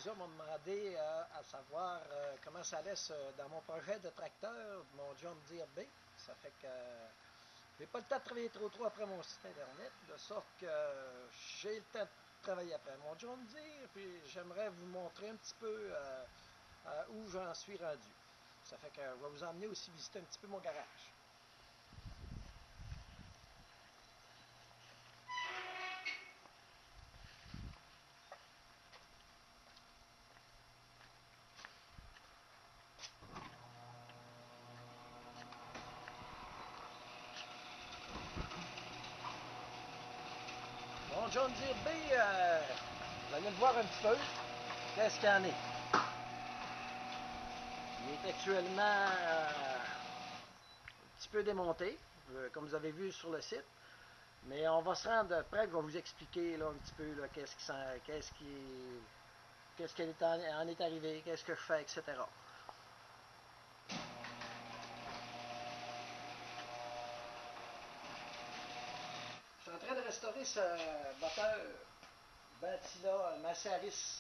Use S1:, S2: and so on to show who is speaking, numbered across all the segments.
S1: plusieurs m'ont demandé à savoir comment ça allait dans mon projet de tracteur, mon John Deere B. Ça fait que j'ai pas le temps de travailler trop après mon site internet, de sorte que j'ai le temps de travailler après mon John Deere, puis j'aimerais vous montrer un petit peu où j'en suis rendu. Ça fait que je vais vous emmener aussi visiter un petit peu mon garage. Mon John Deere B, vous allez le voir un petit peu, qu'est-ce qu'il y en est. Il est actuellement un petit peu démonté, comme vous avez vu sur le site. Mais on va se rendre près, je vais vous expliquer là, un petit peu qu'est-ce qui en est arrivé, qu'est-ce que je fais, etc. Je suis en train de restaurer ce moteur Bantilla Massaris.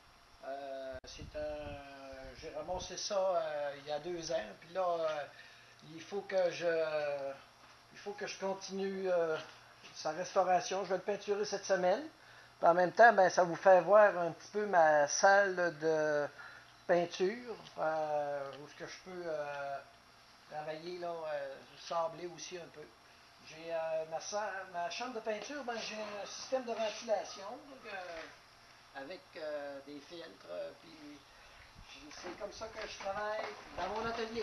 S1: J'ai ramassé ça il y a 2 ans, puis là, il faut que je continue sa restauration. Je vais le peinturer cette semaine. Puis en même temps, ben, ça vous fait voir un petit peu ma salle de peinture, où ce que je peux travailler là, sabler aussi un peu. J'ai ma chambre de peinture, ben, j'ai un système de ventilation donc, avec des filtres, puis c'est comme ça que je travaille dans mon atelier.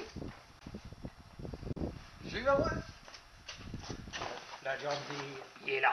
S1: Je vais voir. Le John Deere, il est là.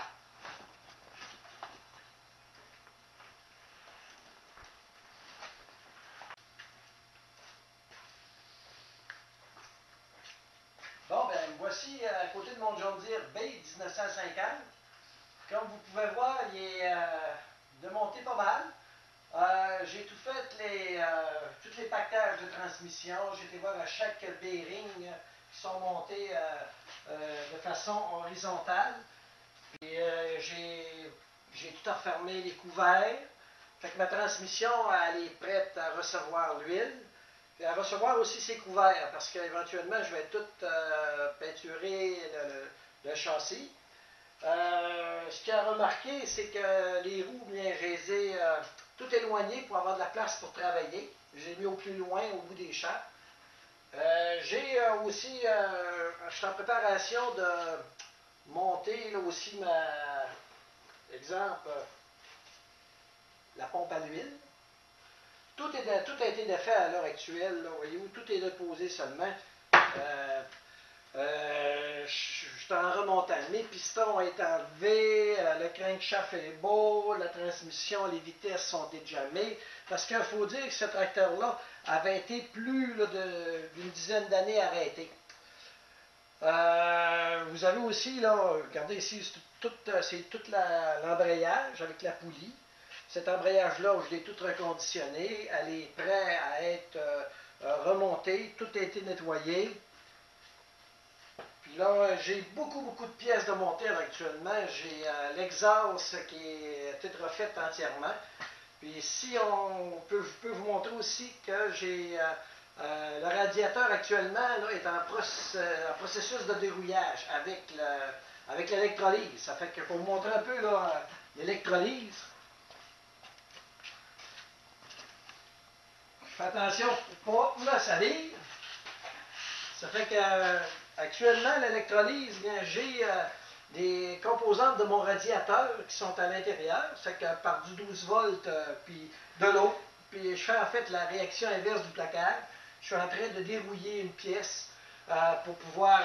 S1: Bon, ben voici à côté de mon John Deere B 1950. Comme vous pouvez voir, il est démonté pas mal. J'ai tout fait, tous les pactages de transmission. J'ai été voir à chaque bearing qui sont montés de façon horizontale. Puis j'ai tout refermé les couverts. Fait que ma transmission, elle est prête à recevoir l'huile. Puis à recevoir aussi ses couverts, parce qu'éventuellement, je vais tout peinturer le châssis. Ce qu'il a remarqué, c'est que les roues, bien, je les ai tout éloignées pour avoir de la place pour travailler. Je les ai mis au plus loin, au bout des champs. J'ai aussi, je suis en préparation de monter là aussi exemple, la pompe à l'huile. Tout a été défait à l'heure actuelle, là, voyez-vous, tout est déposé seulement. Je suis en remontant. Mes pistons ont été enlevés, le crankshaft est beau, la transmission, les vitesses sont déjammées. Parce qu'il faut dire que ce tracteur-là avait été plus d'une dizaine d'années arrêté. Vous avez aussi, là, regardez ici, c'est tout l'embrayage avec la poulie. Cet embrayage-là, je l'ai tout reconditionné. Elle est prête à être remontée. Tout a été nettoyé. Puis là, j'ai beaucoup de pièces de montée actuellement. J'ai l'exhaust qui est toute refaite entièrement. Puis si je peux vous montrer aussi que j'ai le radiateur actuellement là, est en processus de dérouillage avec l'électrolyse. Ça fait que pour vous montrer un peu l'électrolyse. Fais attention pour pas la salir. Ça fait que actuellement, l'électrolyse, j'ai des composantes de mon radiateur qui sont à l'intérieur. Ça fait que par du 12 volts, puis de l'eau. Puis je fais en fait la réaction inverse du plaquage. Je suis en train de dérouiller une pièce pour pouvoir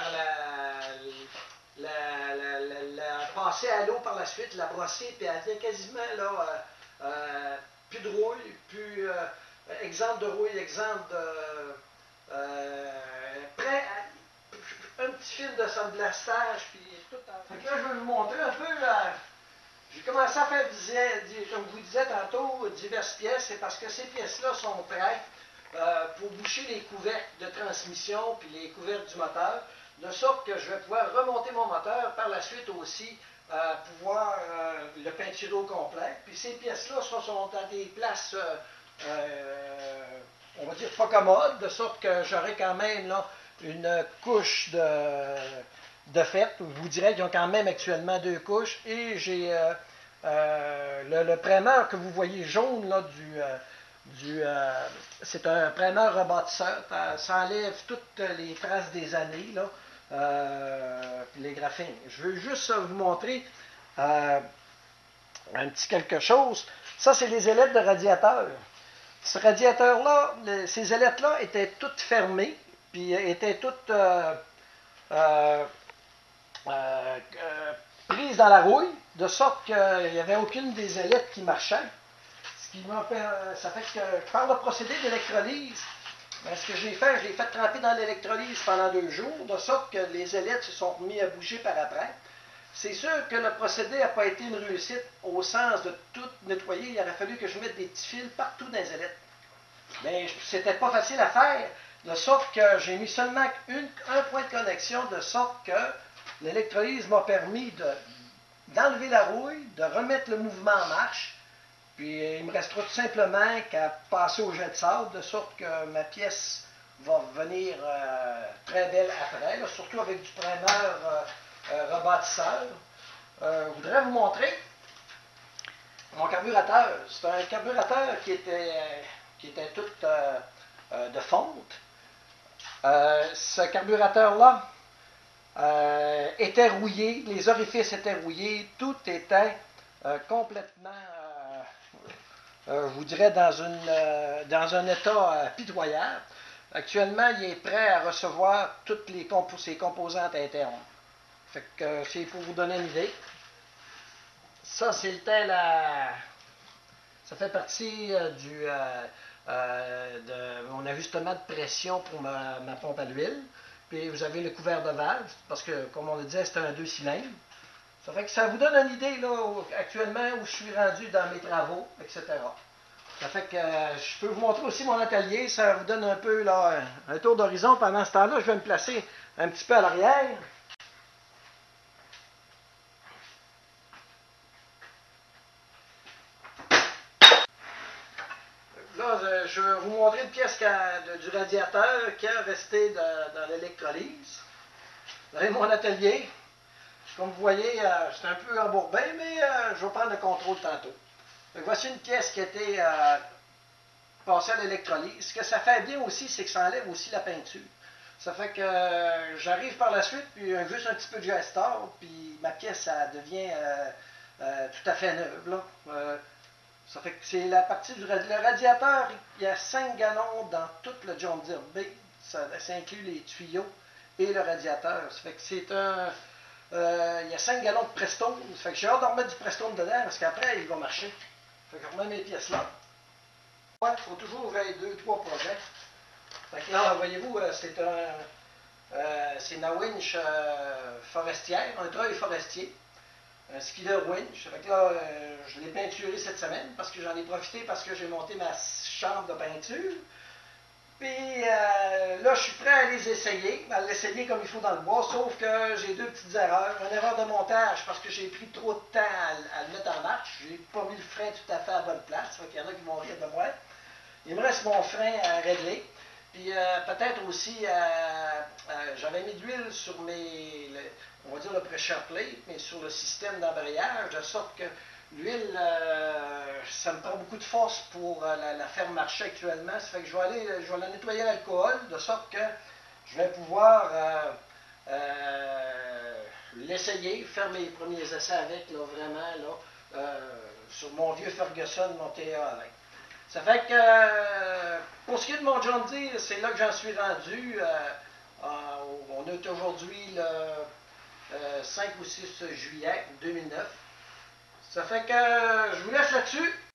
S1: la passer à l'eau par la suite, la brosser, puis elle devient quasiment là, plus de rouille, plus exemple de rouille, exemple de prêt à un petit fil de sandblastage, puis tout en... Fait que là, je vais vous montrer un peu. J'ai commencé à faire, comme je vous disais tantôt, diverses pièces. C'est parce que ces pièces-là sont prêtes pour boucher les couvercles de transmission puis les couvercles du moteur, de sorte que je vais pouvoir remonter mon moteur par la suite aussi, pouvoir le peinturer au complet. Puis ces pièces-là sont à des places on va dire, pas commode, de sorte que j'aurai quand même là, une couche de fait. Je vous dirais qu'ils ont quand même actuellement 2 couches. Et j'ai le primeur que vous voyez jaune là, c'est un primeur rebâtisseur. Ça enlève toutes les traces des années, là, les graphines. Je veux juste vous montrer un petit quelque chose. Ça, c'est les ailettes de radiateur. Ce radiateur-là, ces ailettes-là étaient toutes fermées, puis étaient toutes prises dans la rouille, de sorte qu'il n'y avait aucune des ailettes qui marchait. Ça fait que par le procédé d'électrolyse, ce que j'ai fait, je l'ai fait tremper dans l'électrolyse pendant 2 jours, de sorte que les ailettes se sont remis à bouger par après. C'est sûr que le procédé n'a pas été une réussite au sens de tout nettoyer. Il aurait fallu que je mette des petits fils partout dans les ailettes. Mais c'était pas facile à faire, de sorte que j'ai mis seulement un point de connexion, de sorte que l'électrolyse m'a permis d'enlever la rouille, de remettre le mouvement en marche. Puis il me restera tout simplement qu'à passer au jet de sable, de sorte que ma pièce va venir très belle après, là, surtout avec du primeur rebâtisseur. Je voudrais vous montrer mon carburateur. C'est un carburateur qui était tout de fonte. Ce carburateur-là était rouillé, les orifices étaient rouillés, tout était complètement, je vous dirais, dans un état pitoyable. Actuellement, il est prêt à recevoir toutes ses composantes internes. Fait que c'est pour vous donner une idée. Ça, c'était ça fait partie de mon ajustement de pression pour ma pompe à l'huile. Puis vous avez le couvert de valve, parce que, comme on le disait, c'est un 2 cylindres. Ça fait que ça vous donne une idée, là, actuellement, où je suis rendu dans mes travaux, etc. Ça fait que je peux vous montrer aussi mon atelier. Ça vous donne un peu là, un tour d'horizon. Pendant ce temps-là, je vais me placer un petit peu à l'arrière. Là, je vais vous montrer une pièce du radiateur qui est resté dans l'électrolyse. Vous avez mon atelier. Comme vous voyez, c'est un peu embourbé, mais je vais prendre le contrôle tantôt. Donc, voici une pièce qui a été passée à l'électrolyse. Ce que ça fait bien aussi, c'est que ça enlève aussi la peinture. Ça fait que j'arrive par la suite, puis juste un petit peu de gestor, puis ma pièce, ça devient tout à fait neuve. Là. Ça fait que c'est la partie le radiateur, il y a 5 gallons dans tout le John Deere B. Ça inclut les tuyaux et le radiateur. Ça fait que c'est il y a 5 gallons de Prestone. Ça fait que j'ai hâte de remettre du Prestone dedans parce qu'après, il va marcher. Ça fait que je remets mes pièces là. Il faut toujours veiller 2-3 projets. Fait que là, voyez-vous, c'est une winch forestière, un treuil forestier. Un skidder winch. Fait que là, je l'ai peinturé cette semaine parce que j'en ai profité parce que j'ai monté ma chambre de peinture. Puis là, je suis prêt à les essayer, à l'essayer comme il faut dans le bois, sauf que j'ai 2 petites erreurs. Une erreur de montage parce que j'ai pris trop de temps à le mettre en marche. J'ai pas mis le frein tout à fait à la bonne place. Fait qu'il y en a qui vont rire de moi. Il me reste mon frein à régler. Puis peut-être aussi, j'avais mis de l'huile sur on va dire le pressure plate, mais sur le système d'embrayage, de sorte que l'huile, ça me prend beaucoup de force pour la faire marcher actuellement. Ça fait que je vais la nettoyer à l'alcool, de sorte que je vais pouvoir l'essayer, faire mes premiers essais avec, là, vraiment, là, sur mon vieux Ferguson, mon TA avec. Ça fait que, pour ce qui est de mon John Deere, c'est là que j'en suis rendu. On est aujourd'hui le 5 ou 6 juillet 2009. Ça fait que je vous laisse là-dessus.